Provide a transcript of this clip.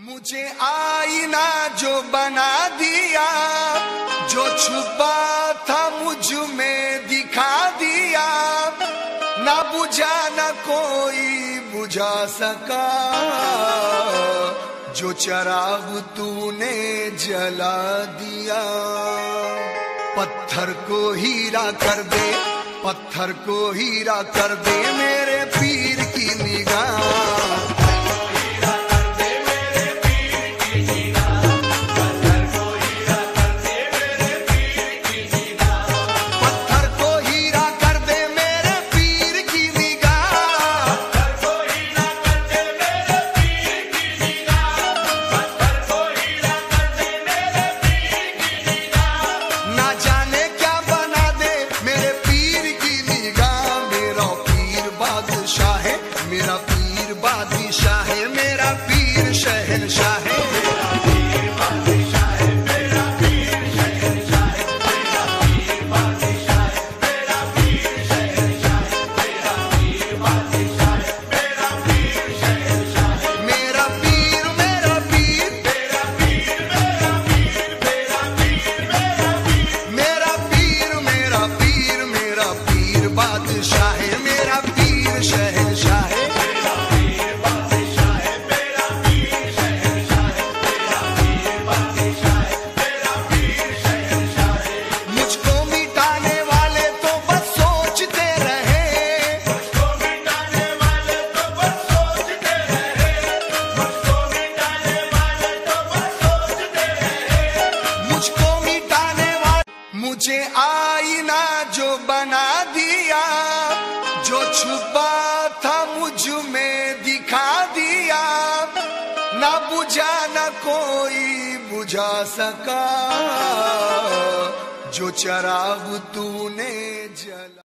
मुझे आईना जो बना दिया, जो छुपा था मुझ में दिखा दिया, ना बुझा ना कोई बुझा सका, जो चराग तूने जला दिया। पत्थर को हीरा कर दे, पत्थर को हीरा कर दे मेरे पीर की निगाह। मेरा पीर बादशाह है, मेरा पीर शहंशाह है, मेरा पीर बादशाह है, मेरा पीर शहंशाह है, मेरा पीर बादशाह है, मेरा पीर शहंशाह है, मेरा पीर बादशाह है, मेरा पीर शहंशाह है, मेरा पीर मेरा पीर मेरा पीर मेरा पीर मेरा पीर मेरा पीर मेरा पीर मेरा पीर बादशाह है, मेरा पीर शहंशाह है। मुझे आईना जो बना दिया, जो छुपा था मुझ में दिखा दिया, ना बुझा ना कोई बुझा सका, जो चराग तूने जला।